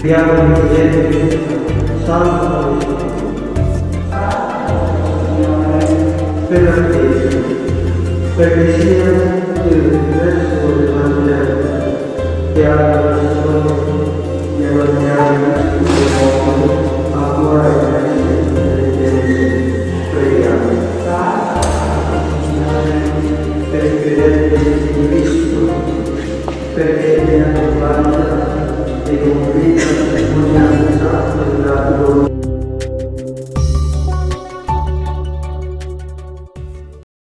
Preghiamo il Signore, Santo per la Chiesa, perché sia il resto del Vangelo che ha la persona di guadagnare il mondo a cuore e preghiamo. Per il credente di Cristo, perché ne hanno fatta e convinta